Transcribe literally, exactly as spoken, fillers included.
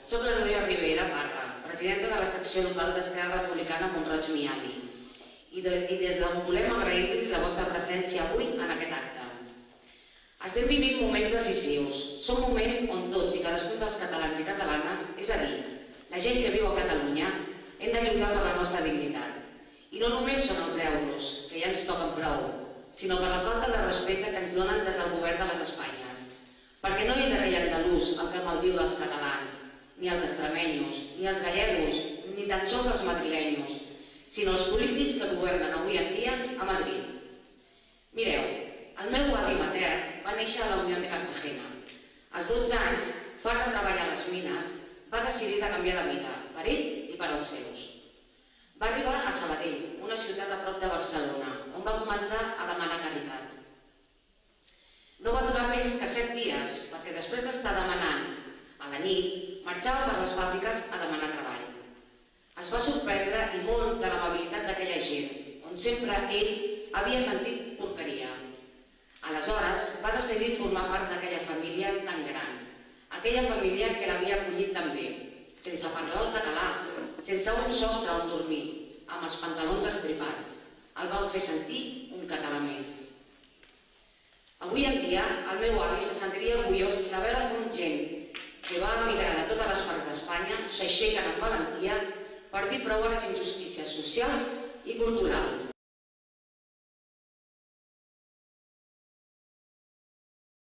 Soc la Núria Rivera Parra, presidenta de la secció local d'Esquerra Republicana Mont-roig Miami, i des d'on volem agrair-los la vostra presència avui en aquest acte. Estem vivint moments decisius. Són moments on tots i cadascun dels catalans i catalanes, és a dir, la gent que viu a Catalunya, hem de lluitar per la nostra dignitat. I no només són els euros, que ja ens toquen prou, sinó per la falta de respecte que ens donen des del govern de les Espanyes. Perquè no és aquell andalús el que maldiu dels catalans, ni els extremenyos, ni els gallegos, ni tan sols els madrilenyos, sinó els polítics que governen avui en dia a Madrid. Mireu, el meu avi matern va néixer a la Unió de Cartagena. Als dotze anys, fart de treballar a les mines, va decidir de canviar de vida, per ell i per als seus. Va arribar a Sabadell, una ciutat a prop de Barcelona, on va començar a demanar caritat. No va durar més que set dies, perquè després d'estar demanant a la nit, marxava per les fàbriques a demanar treball. Es va sorprendre i molt de l'amabilitat d'aquella gent, on sempre ell havia sentit porqueria. Aleshores, va decidir formar part d'aquella família tan gran, aquella família que l'havia acollit tan bé, sense parlar el català, sense un sostre on dormir, amb els pantalons estripats. El van fer sentir un català més. Avui en dia, el meu avi se sentiria orgullós de veure com gent que va emigrar de totes les parts d'Espanya s'aixequen amb valentia per dir prou a les injustícies socials i culturals.